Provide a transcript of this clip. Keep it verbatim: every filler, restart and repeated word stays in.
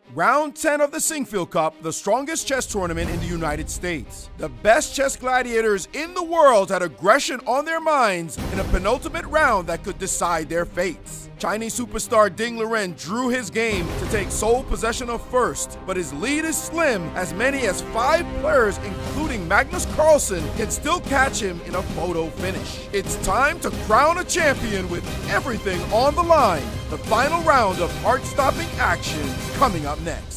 Round ten of the Sinquefield Cup, the strongest chess tournament in the United States. The best chess gladiators in the world had aggression on their minds in a penultimate round that could decide their fates. Chinese superstar Ding Liren drew his game to take sole possession of first, but his lead is slim as many as five players, including Magnus Carlsen, can still catch him in a photo finish. It's time to crown a champion with everything on the line. The final round of heart-stopping action coming up next.